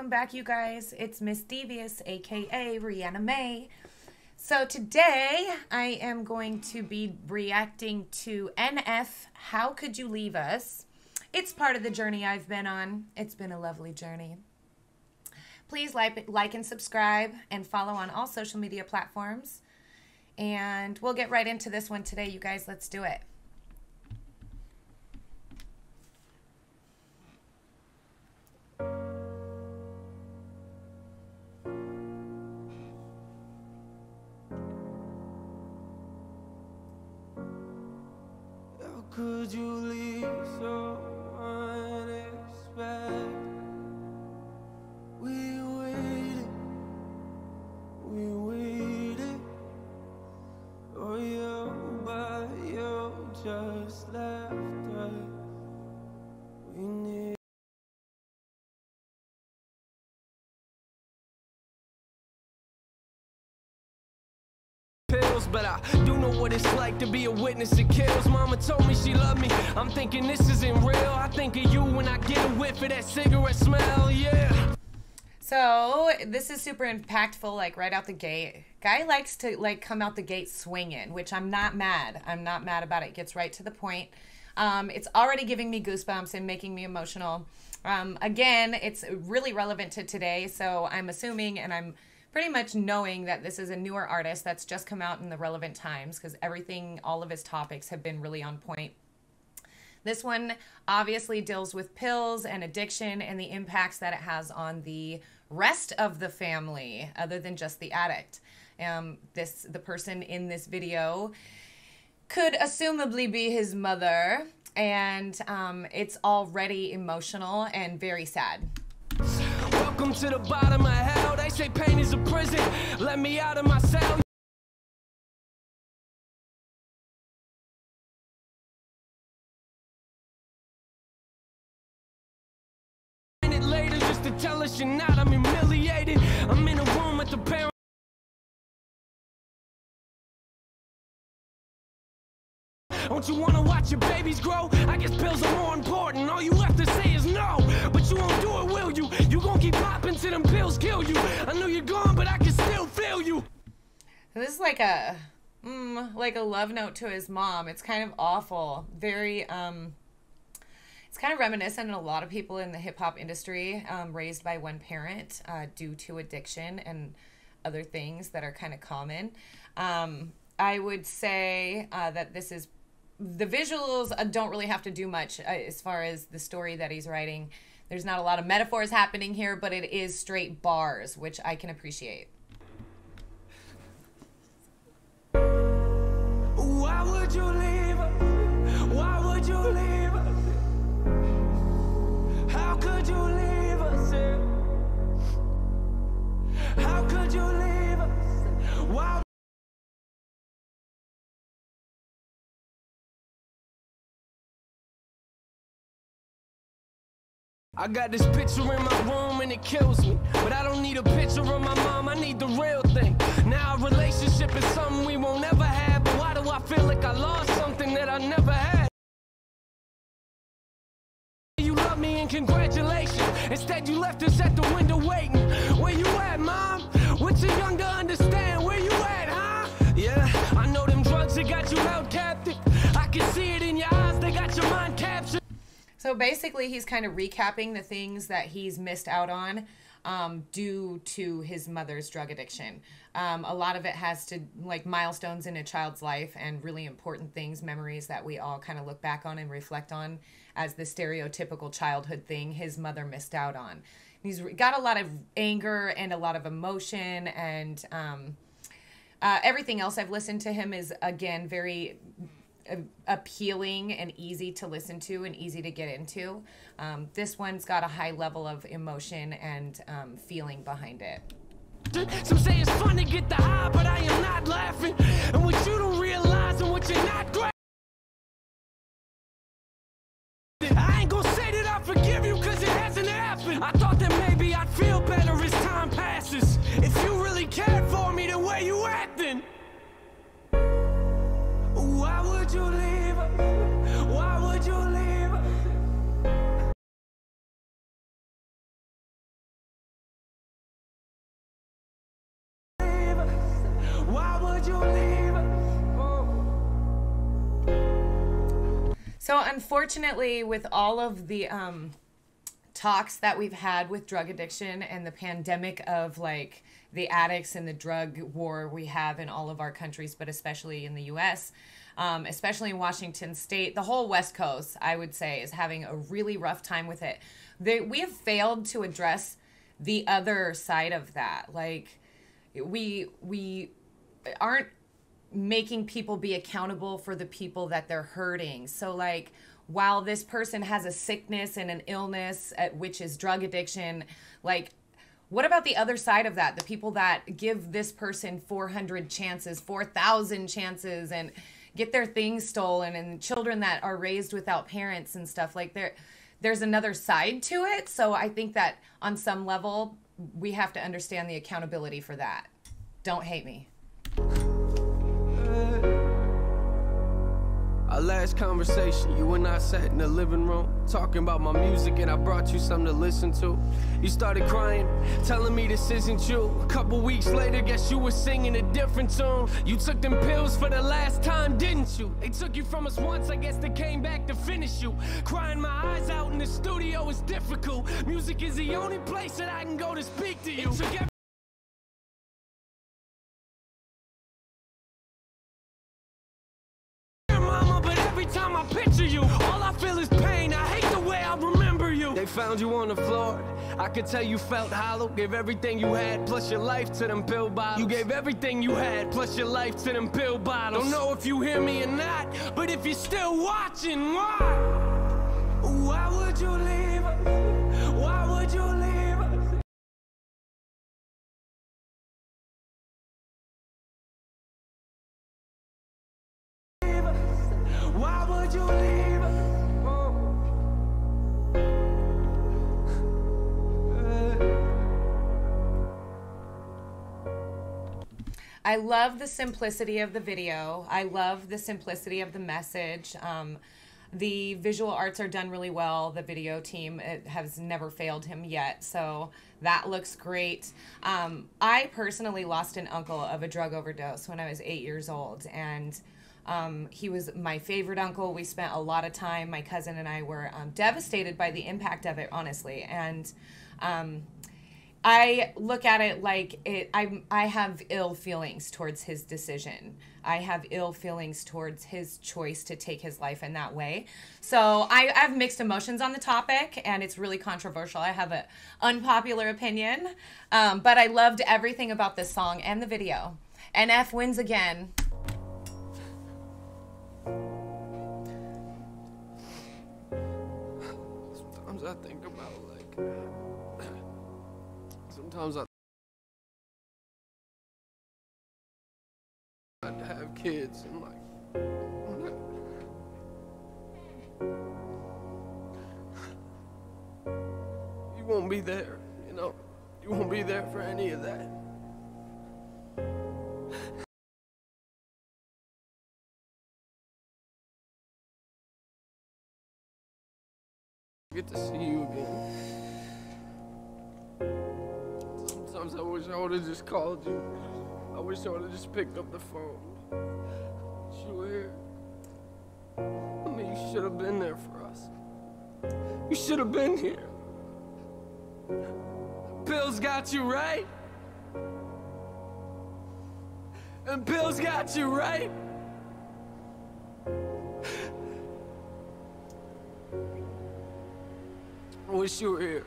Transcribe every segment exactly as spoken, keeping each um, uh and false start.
welcome back, you guys. It's Miss Devious, aka Rihanna May. So today I am going to be reacting to N F, How Could You Leave Us? It's part of the journey I've been on. It's been a lovely journey. Please like, like and subscribe and follow on all social media platforms. And we'll get right into this one today, you guys. Let's do it. How could you leave so unexpected? We waited, we waited for you, but you just left us. We need pills, but I do know what it's like to be a witness to kills. Mama told me she loved me. I'm thinking this isn't real. I think of you when I get a whiff of that cigarette smell, yeah. So this is super impactful, like right out the gate. Guy likes to like come out the gate swinging, which I'm not mad. I'm not mad about it. Gets right to the point. Um, it's already giving me goosebumps and making me emotional. Um, again, it's really relevant to today, so I'm assuming and I'm pretty much knowing that this is a newer artist that's just come out in the relevant times, because everything, all of his topics have been really on point. This one obviously deals with pills and addiction and the impacts that it has on the rest of the family other than just the addict. Um, this the person in this video could assumably be his mother, and um, it's already emotional and very sad. Welcome to the bottom of hell. They say pain is a prison. Let me out of my cell. Minute later, just to tell us you're not. I'm humiliated. I'm in a room at the parent. Don't you wanna watch your babies grow? I guess pills are more important. All you have to say is no, but you won't do it, will you? You gon' keep popping till them pills kill you. I know you're gone, but I can still feel you. This is like a, mm, like a love note to his mom. It's kind of awful. Very, um, it's kind of reminiscent of a lot of people in the hip hop industry, um, raised by one parent uh, due to addiction and other things that are kind of common. Um, I would say uh, that this is. The visuals uh, don't really have to do much uh, as far as the story that he's writing. There's not a lot of metaphors happening here, but it is straight bars, which I can appreciate. Why would you leave us? Why would you leave us? How could you leave us? How could you leave us? Why? I got this picture in my room and it kills me, but I don't need a picture of my mom, I need the real thing. Now a relationship is something we won't ever have, but why do I feel like I lost something that I never had? You love me and congratulations, instead you left us at the window waiting. Where you at, mom? What you young to understand? Where you at, huh? Yeah, I know them drugs that got you held captive. I can see it in your eyes, they got your mind captured. So basically, he's kind of recapping the things that he's missed out on um, due to his mother's drug addiction. Um, a lot of it has to, like, milestones in a child's life and really important things, memories that we all kind of look back on and reflect on as the stereotypical childhood thing his mother missed out on. He's got a lot of anger and a lot of emotion, and um, uh, everything else I've listened to him is, again, very appealing and easy to listen to and easy to get into. Um, this one's got a high level of emotion and um, feeling behind it. Some say it's fun to get the high, but I am not laughing. And what you don't realize and what you're not great. I ain't gonna say that I forgive you because it hasn't happened. I thought that maybe I'd feel better as time passes. If you really cared for me, then where you at then? Why would you leave us? Why would you leave us? So unfortunately, with all of the um, talks that we've had with drug addiction and the pandemic of like the addicts and the drug war we have in all of our countries, but especially in the U S, um, especially in Washington State, the whole West Coast, I would say, is having a really rough time with it. They, we have failed to address the other side of that. Like, we we aren't making people be accountable for the people that they're hurting. So like, while this person has a sickness and an illness, at, which is drug addiction, like, what about the other side of that? The people that give this person four hundred chances, four thousand chances, and get their things stolen, and children that are raised without parents and stuff. Like, there, there's another side to it. So I think that on some level, we have to understand the accountability for that. Don't hate me. Our last conversation, you and I sat in the living room talking about my music, and I brought you something to listen to. You started crying, telling me this isn't you. A couple weeks later, guess you were singing a different tune. You took them pills for the last time, didn't you? They took you from us once, I guess they came back to finish you. Crying my eyes out in the studio is difficult. Music is the only place that I can go to speak to you. It took every time I picture you, all I feel is pain. I hate the way I remember you. They found you on the floor, I could tell you felt hollow. Gave everything you had, plus your life to them pill bottles. You gave everything you had, plus your life to them pill bottles. Don't know if you hear me or not, but if you're still watching, why? Why would you leave us? Why would you leave us? Why would you leave us? I love the simplicity of the video. I love the simplicity of the message. Um, the visual arts are done really well. The video team, it has never failed him yet, so that looks great. Um, I personally lost an uncle of a drug overdose when I was eight years old, and Um, he was my favorite uncle. We spent a lot of time, my cousin and I were um, devastated by the impact of it, honestly. And um, I look at it like it, I, I have ill feelings towards his decision. I have ill feelings towards his choice to take his life in that way. So I, I have mixed emotions on the topic, and it's really controversial. I have an unpopular opinion, um, but I loved everything about this song and the video. N F wins again. Sometimes I think about, like, sometimes I I'd have kids and, like, you won't be there, you know? You won't be there for any of that. Get to see you again. Sometimes I wish I would have just called you. I wish I would have just picked up the phone. You were here. I mean, you should have been there for us. You should have been here. Pills got you right. And pills got you right. I wish you were here.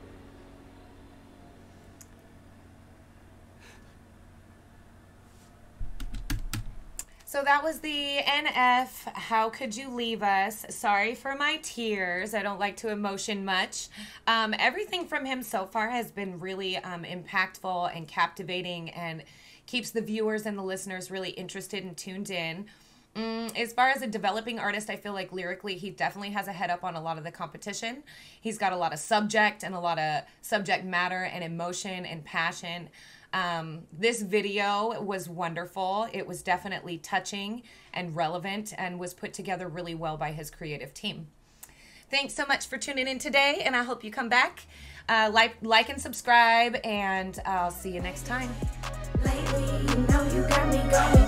So that was the N F, How Could You Leave Us? Sorry for my tears. I don't like to emotion much. Um, everything from him so far has been really um, impactful and captivating, and keeps the viewers and the listeners really interested and tuned in. Mm, as far as a developing artist, I feel like lyrically he definitely has a head up on a lot of the competition. He's got a lot of subject and a lot of subject matter and emotion and passion. Um, this video was wonderful. It was definitely touching and relevant, and was put together really well by his creative team. Thanks so much for tuning in today, and I hope you come back. Uh, like, like and subscribe, and I'll see you next time. Lately, you know you got me going.